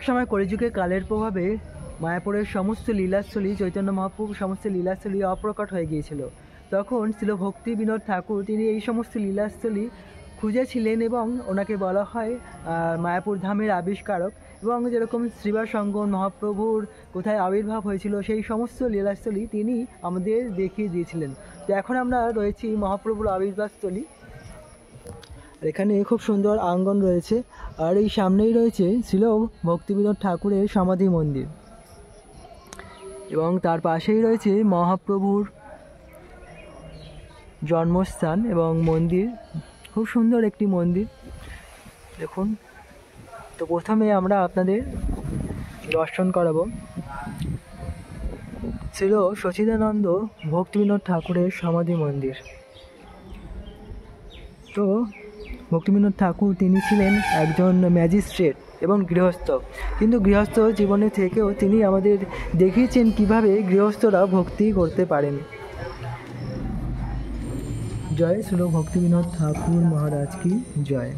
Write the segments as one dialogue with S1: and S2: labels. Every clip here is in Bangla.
S1: সময় কলিযুগে কালের প্রভাবে মায়াপুরের সমস্ত লীলাস্থলী, চৈতন্য মহাপ্রভু সমস্ত লীলাস্থলী অপ্রকট হয়ে গিয়েছিল। তখন ছিল ভক্তি বিনোদ ঠাকুর, তিনি এই সমস্ত লীলাস্থলী খুঁজেছিলেন এবং ওনাকে বলা হয় মায়াপুর ধামের আবিষ্কারক। এবং যেরকম শ্রীবাসঙ্গন মহাপ্রভুর কোথায় আবির্ভাব হয়েছিল সেই সমস্ত লীলাস্থলী তিনি আমাদের দেখিয়ে দিয়েছিলেন। তো এখন আমরা রয়েছি মহাপ্রভুর আবির্ভাবস্থলী। এখানে খুব সুন্দর আঙ্গন রয়েছে, আর এই সামনেই রয়েছে ছিল ভক্তিবিনোদ ঠাকুরের সমাধি মন্দির, এবং তার পাশেই রয়েছে মহাপ্রভুর জন্মস্থান এবং মন্দির, খুব সুন্দর একটি মন্দির দেখুন। তো প্রথমে আমরা আপনাদের দর্শন করাবো ছিল সচিদানন্দ ভক্তিবিনোদ ঠাকুরের সমাধি মন্দির। তো ভক্তিবিনোদ ঠাকুর তিনি ছিলেন একজন ম্যাজিস্ট্রেট এবং গৃহস্থ, কিন্তু গৃহস্থ জীবনে থেকেও তিনি আমাদের দেখিয়েছেন কিভাবে গৃহস্থরা ভক্তি করতে পারেন। জয় শ্রী ভক্তিবিনোদ ঠাকুর মহারাজ কি জয়।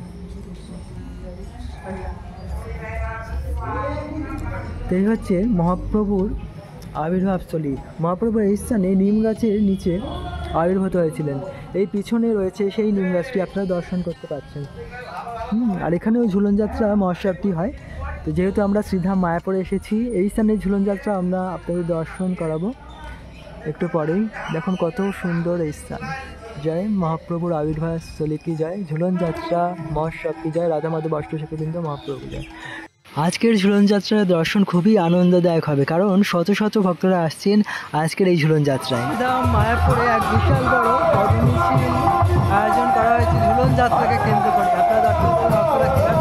S1: এই হচ্ছে মহাপ্রভুর আবির্ভাবস্থলী। মহাপ্রভু এই স্থানে নিম গাছের নিচে আবির্ভূত হয়েছিলেন। এই পিছনে রয়েছে সেই নিম গাছটি, আপনারা দর্শন করতে পারছেন। আর এখানেও ঝুলনযাত্রা মহোৎসবটি হয়। তো যেহেতু আমরা শ্রীধাম মায়াপুরে এসেছি, এই স্থানে ঝুলনযাত্রা আমরা আপনাদের দর্শন করাবো একটু পরেই। দেখুন কত সুন্দর এই স্থান। জয় মহাপ্রভুর আবির্ভাবস্থলী কি জয়, ঝুলনযাত্রা মহোৎসব কি জয়, রাধা মাধব অষ্টসখীবৃন্দ মহাপ্রভু জয়। আজকের ঝুলনযাত্রার দর্শন খুবই আনন্দদায়ক হবে, কারণ শত শত ভক্তরা আসছেন আজকের এই ঝুলনযাত্রায়। মায়াপুরে এক বিশাল বড় পদমিছিল আয়োজন করা হয়েছে ঝুলনযাত্রাকে কেন্দ্র করে। আপনারা দর্শন করে ভক্তরা কিভাবে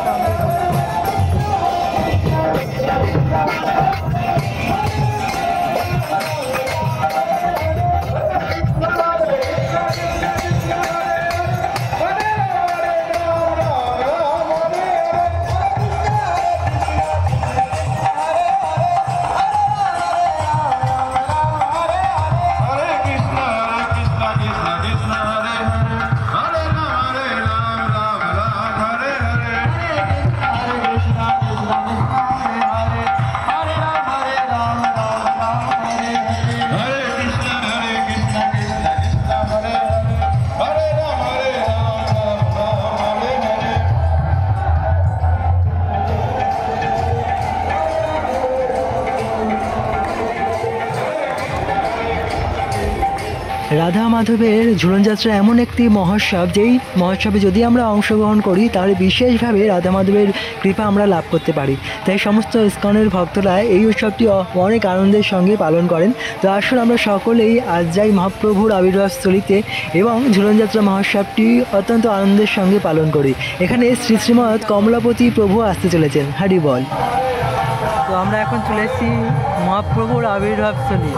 S1: রাধা মাধবের ঝুলনযাত্রা এমন একটি মহোৎসব, যেই মহোৎসবে যদি আমরা অংশগ্রহণ করি তাহলে বিশেষভাবে রাধা মাধবের কৃপা আমরা লাভ করতে পারি। তাই সমস্ত ইস্কনের ভক্তরা এই উৎসবটি অনেক আনন্দের সঙ্গে পালন করেন। তো আসুন আমরা সকলেই আজ যাই মহাপ্রভুর আবির্ভাবস্থলীতে এবং ঝুলনযাত্রা মহোৎসবটি অত্যন্ত আনন্দের সঙ্গে পালন করি। এখানে শ্রী শ্রীমৎ কমলাপতি প্রভু আসতে চলেছেন, হরি বল। তো আমরা এখন চলে এসেছি মহাপ্রভুর আবির্ভাবস্থলী।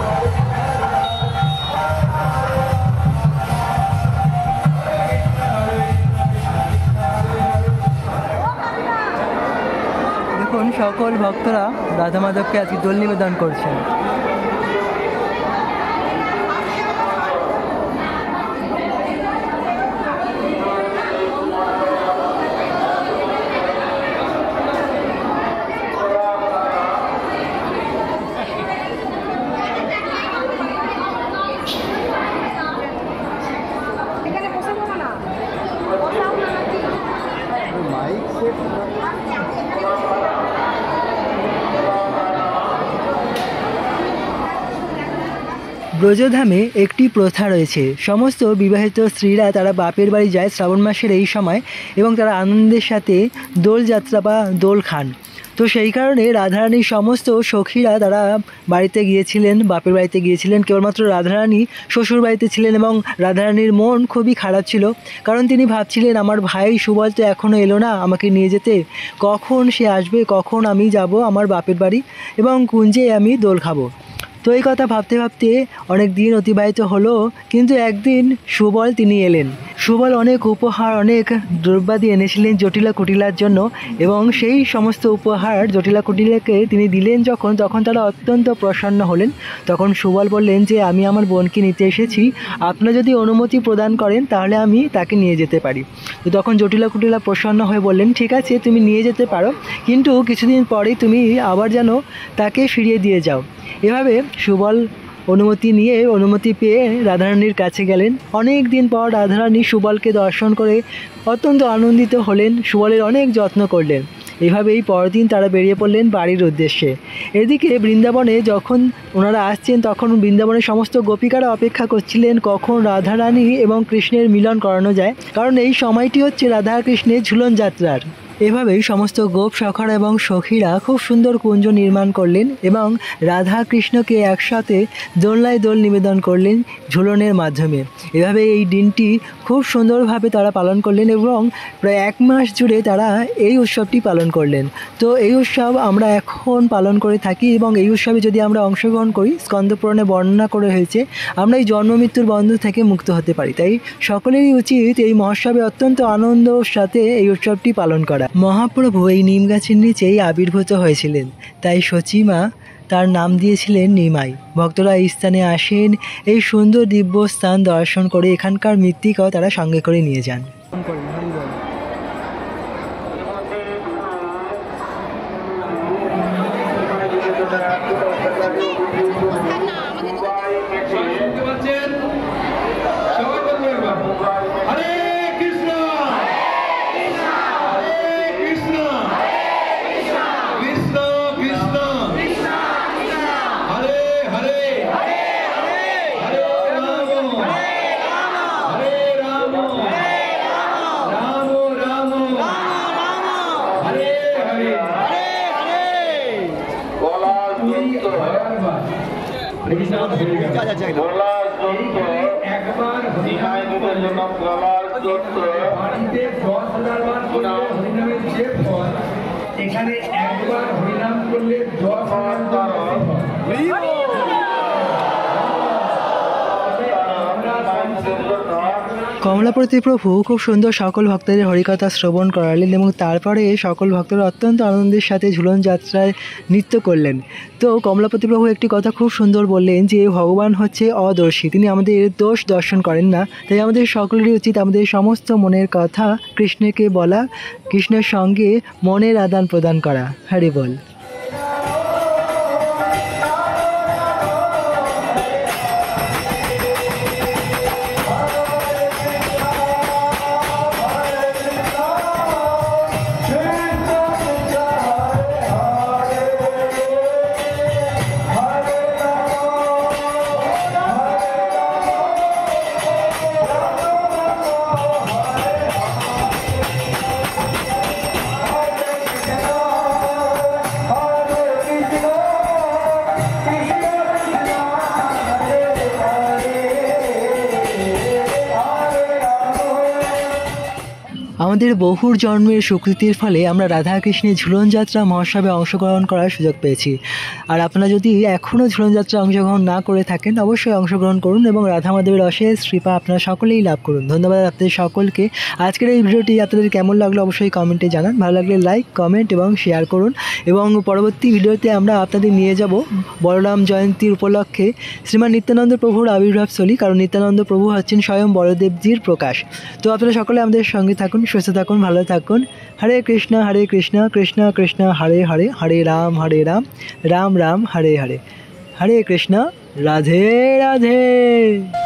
S1: সকল ভক্তরা রাধা মাধবকে আজকে দোল নিবেদন করছেন। ব্রজধামে একটি প্রথা রয়েছে, সমস্ত বিবাহিত স্ত্রীরা তারা বাপের বাড়ি যায় শ্রাবণ মাসের এই সময়, এবং তারা আনন্দের সাথে দোলযাত্রা বা দোল খান। তো সেই কারণে রাধারানীর সমস্ত সখীরা তারা বাড়িতে গিয়েছিলেন, বাপের বাড়িতে গিয়েছিলেন। কেবলমাত্র রাধারানী শ্বশুর বাড়িতে ছিলেন, এবং রাধারানীর মন খুবই খারাপ ছিল, কারণ তিনি ভাবছিলেন আমার ভাই সুবল তো এখনও এলো না আমাকে নিয়ে যেতে, কখন সে আসবে, কখন আমি যাব আমার বাপের বাড়ি এবং কুঞ্জে আমি দোল খাবো। তো এই কথা ভাবতে ভাবতে অনেক দিন অতিবাহিত হলো, কিন্তু একদিন সুবল তিনি এলেন। সুবল অনেক উপহার, অনেক দ্রব্যাদি এনেছিলেন জটিলা কুটিলার জন্য, এবং সেই সমস্ত উপহার জটিলা কুটিলাকে তিনি দিলেন তখন তারা অত্যন্ত প্রসন্ন হলেন। তখন সুবল বললেন যে আমি আমার বোনকে নিতে এসেছি, আপনারা যদি অনুমতি প্রদান করেন তাহলে আমি তাকে নিয়ে যেতে পারি। তো তখন জটিলা কুটিলা প্রসন্ন হয়ে বললেন, ঠিক আছে তুমি নিয়ে যেতে পারো, কিন্তু কিছুদিন পরেই তুমি আবার যেন তাকে ফিরিয়ে দিয়ে যাও। এভাবে সুবল অনুমতি পেয়ে রাধারানীর কাছে গেলেন। অনেক দিন পর রাধারানী সুবলকে দর্শন করে অত্যন্ত আনন্দিত হলেন, সুবলের অনেক যত্ন করলেন। এভাবেই পরদিন তারা বেরিয়ে পড়লেন বাড়ির উদ্দেশ্যে। এদিকে বৃন্দাবনে যখন ওনারা আসছেন তখন বৃন্দাবনের সমস্ত গোপিকারা অপেক্ষা করছিলেন কখন রাধারানী এবং কৃষ্ণের মিলন করানো যায়, কারণ এই সময়টি হচ্ছে রাধা কৃষ্ণের ঝুলন যাত্রার। এভাবেই সমস্ত গোপ সখারা এবং সখীরা খুব সুন্দর কুঞ্জ নির্মাণ করলেন এবং রাধা কৃষ্ণকে একসাথে দোলনায় দোল নিবেদন করলেন ঝুলনের মাধ্যমে। এভাবে এই দিনটি খুব সুন্দরভাবে তারা পালন করলেন এবং প্রায় 1 মাস জুড়ে তারা এই উৎসবটি পালন করলেন। তো এই উৎসব আমরা এখন পালন করে থাকি এবং এই উৎসবে যদি আমরা অংশগ্রহণ করি, স্কন্দপুরাণে বর্ণনা করে হয়েছে আমরা এই জন্ম মৃত্যুর বন্ধন থেকে মুক্ত হতে পারি। তাই সকলেরই উচিত এই মহোৎসবে অত্যন্ত আনন্দের সাথে এই উৎসবটি পালন করা। মহাপ্রভু এই নিম গাছের নিচেই আবির্ভূত হয়েছিলেন, তাই সচিমা তার নাম দিয়েছিলেন নিমাই। ভক্তরা এই স্থানে আসেন, এই সুন্দর দিব্য স্থান দর্শন করে এখানকার মৃত্তিকাও তারা সঙ্গে করে নিয়ে যান।
S2: এখানে একবার হরিনাম করলে 10,000
S1: কমলাপতি প্রভু খুব সুন্দর সকল ভক্তদের হরিকথা শ্রবণ করালেন এবং তারপরে সকল ভক্তরা অত্যন্ত আনন্দের সাথে ঝুলন যাত্রায় নৃত্য করলেন। তো কমলাপতি প্রভু একটি কথা খুব সুন্দর বললেন যে ভগবান হচ্ছে অদর্শী, তিনি আমাদের দোষ দর্শন করেন না। তাই আমাদের সকলেরই উচিত আমাদের সমস্ত মনের কথা কৃষ্ণকে বলা, কৃষ্ণের সঙ্গে মনের আদান প্রদান করা। হরি বল। আমাদের বহুর জন্মের স্বীকৃতির ফলে আমরা রাধা কৃষ্ণের ঝুলন যাত্রা মহোৎসবে অংশগ্রহণ করার সুযোগ পেয়েছি। আর আপনারা যদি এখনও ঝুলন যাত্রা অংশগ্রহণ না করে থাকেন অবশ্যই অংশগ্রহণ করুন এবং রাধা মাধবের অশেষ কৃপা আপনারা সকলেই লাভ করুন। ধন্যবাদ আপনাদের সকলকে। আজকের এই ভিডিওটি আপনাদের কেমন লাগলো অবশ্যই কমেন্টে জানান। ভালো লাগলে লাইক, কমেন্ট এবং শেয়ার করুন এবং পরবর্তী ভিডিওতে আমরা আপনাদের নিয়ে যাব বলরাম জয়ন্তীর উপলক্ষে শ্রীমান নিত্যানন্দ প্রভুর আবির্ভাবস্থলী, কারণ নিত্যানন্দ প্রভু হচ্ছেন স্বয়ং বলদেবজির প্রকাশ। তো আপনারা সকলে আমাদের সঙ্গে থাকুন, সুস্থ থাকুন, ভালো থাকুন। হরে কৃষ্ণ কৃষ্ণ কৃষ্ণ হরে হরে, হরে রাম রাম রাম হরে হরে। হরে কৃষ্ণ, রাধে রাধে।